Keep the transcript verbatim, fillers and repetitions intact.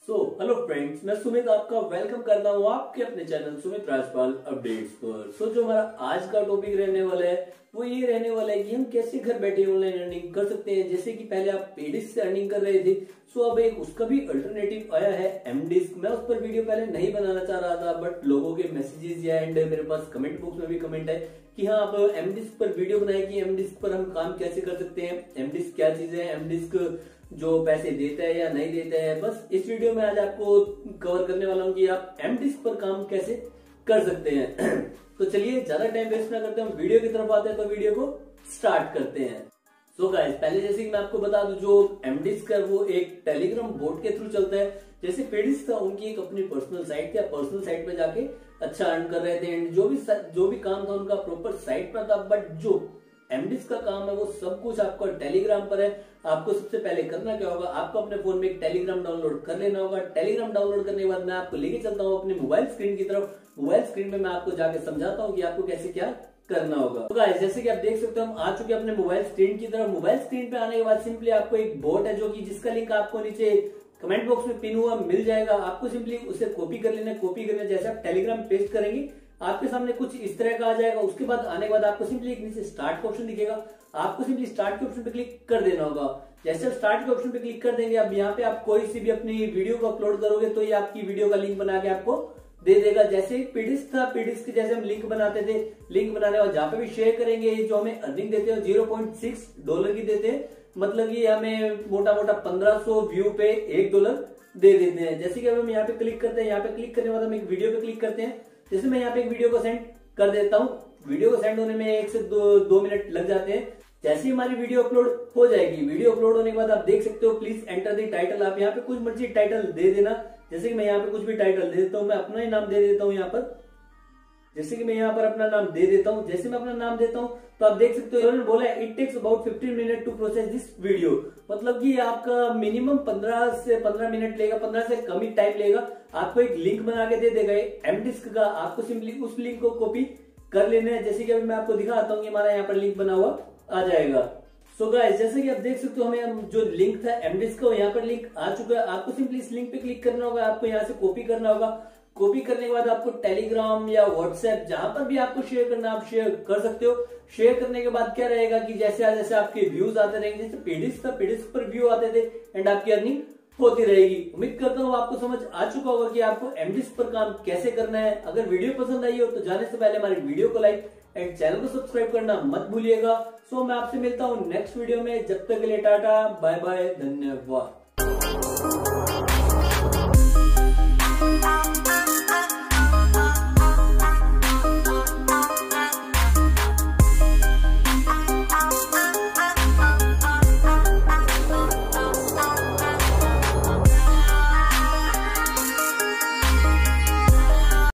So hello friends, मैं सुमित आपका welcome करता हूँ आपके अपने चैनल सुमित राजपाल अपडेट्स पर। सो so, जो हमारा आज का टॉपिक रहने वाला है वो ये रहने वाला है कि हम कैसे घर बैठे ऑनलाइन अर्निंग कर सकते हैं। जैसे कि पहले आप पेडिस से अर्निंग कर रहे थे, सो अब एक उसका भी अल्टरनेटिव आया है एमडिस्क। मैं उस पर वीडियो पहले नहीं बनाना चाह रहा था, बट लोगों के मैसेजेस या एंड मेरे पास कमेंट बॉक्स में भी कमेंट है कि हाँ आप एमडिस्क पर वीडियो बनाए कि एमडिस्क पर हम काम कैसे कर सकते हैं, एमडिस्क क्या चीज है, एमडिस्क जो पैसे देता है या नहीं देता है। बस इस वीडियो में आज आपको कवर करने वाला हूँ कि आप एमडिस्क पर काम कैसे कर सकते हैं। तो चलिए ज्यादा टाइम वेस्ट ना करते हैं, हम वीडियो की तरफ आते हैं, तो वीडियो को स्टार्ट करते हैं। सो so गाइस, पहले जैसे कि मैं आपको बता दूं, जो एमडिस्क है वो एक टेलीग्राम बोट के थ्रू चलता है। जैसे पेडिस था, उनकी एक अपनी पर्सनल साइट थी, पर्सनल साइट पे जाके अच्छा अर्न कर रहे थे एंड जो भी जो भी काम था उनका प्रॉपर साइट पर था। बट जो एमडिस्क का काम है वो सब कुछ आपका टेलीग्राम पर है। आपको सबसे पहले करना क्या होगा, आपको अपने फोन में एक टेलीग्राम डाउनलोड कर लेना होगा। टेलीग्राम डाउनलोड करने के बाद मैं आपको लेके चलता हूँ अपने मोबाइल स्क्रीन की तरफ। मोबाइल स्क्रीन में मैं आपको जाके समझाता हूँ कि आपको कैसे क्या करना होगा। तो गाइस, जैसे कि आप देख सकते हो हम आ चुके हैं अपने मोबाइल स्क्रीन की तरफ। मोबाइल स्क्रीन पे आने के बाद सिंपली आपको एक बोट है जो कि जिसका लिंक आपको नीचे कमेंट बॉक्स में पिन हुआ मिल जाएगा। आपको सिंपली उसे कॉपी कर लेना। कॉपी करने जैसे आप टेलीग्राम पेस्ट करेंगे आपके सामने कुछ इस तरह का आ जाएगा। उसके बाद आने के बाद आपको सिंपली एक नीचे स्टार्ट का ऑप्शन दिखेगा, आपको सिंपली स्टार्ट के ऑप्शन पे क्लिक कर देना होगा। जैसे आप स्टार्ट के ऑप्शन पे क्लिक कर देंगे, अब यहाँ पे आप कोई सी भी अपनी वीडियो को अपलोड करोगे तो ये आपकी वीडियो का लिंक बना के आपको दे देगा। जैसे पेडिस था, पेडिस के जैसे हम लिंक बनाते थे, लिंक बनाने और जहाँ पे भी शेयर करेंगे जो हमें अर्निंग देते हैं जीरो पॉइंट सिक्स डॉलर की देते हैं। मतलब ये हमें मोटा मोटा पंद्रह सौ व्यू पे एक डॉलर दे देते हैं। जैसे कि अब हम यहाँ पे क्लिक करते हैं, यहाँ पे क्लिक करने के बाद हम एक वीडियो पे क्लिक करते हैं। जैसे मैं यहाँ पे एक वीडियो को सेंड कर देता हूँ, वीडियो को सेंड होने में एक से दो, दो मिनट लग जाते हैं। जैसे ही हमारी वीडियो अपलोड हो जाएगी, वीडियो अपलोड होने के बाद आप देख सकते हो प्लीज एंटर द टाइटल। आप यहाँ पे कुछ मर्जी टाइटल दे देना। जैसे कि मैं यहाँ पे कुछ भी टाइटल दे देता हूँ, मैं अपना ही नाम दे देता हूँ यहाँ पर। जैसे कि मैं यहाँ पर अपना नाम दे देता हूँ, जैसे मैं अपना नाम देता हूँ तो आप देख सकते हो इन्होंने बोला है it takes about fifteen minute to process this video. मतलब कि आपका मिनिमम पंद्रह से पंद्रह मिनट लेगा, पंद्रह से कम ही टाइम लेगा। आपको एक लिंक बना के दे देगा एमडिस्क का, आपको सिंपली उस लिंक को कॉपी कर लेना है। जैसे कि अभी मैं आपको दिखाता हूँ कि हमारा यहाँ पर लिंक बना हुआ आ जाएगा। सो so गाइस, जैसे कि आप देख सकते हो हमें जो लिंक था एमडिस्क का यहाँ पर लिंक आ चुका है। आपको सिंपली इस लिंक पे क्लिक करना होगा, आपको यहाँ से कॉपी करना होगा। कॉपी करने के बाद आपको टेलीग्राम या व्हाट्सएप जहां पर भी आपको शेयर करना आप शेयर कर सकते हो। शेयर करने के बाद क्या रहेगा कि जैसे जैसे आपके व्यूज आते रहेंगे, जैसे पेडिस था, पेडिस पर व्यू आते थे एंड आपकी अर्निंग होती रहेगी। उम्मीद करता हूँ आपको समझ आ चुका होगा कि आपको एमडिस्क पर काम कैसे करना है। अगर वीडियो पसंद आई हो तो जाने से पहले हमारी वीडियो को लाइक एंड चैनल को सब्सक्राइब करना मत भूलिएगा। सो मैं आपसे मिलता हूँ नेक्स्ट वीडियो में, जब तक के लिए टाटा बाय बाय, धन्यवाद।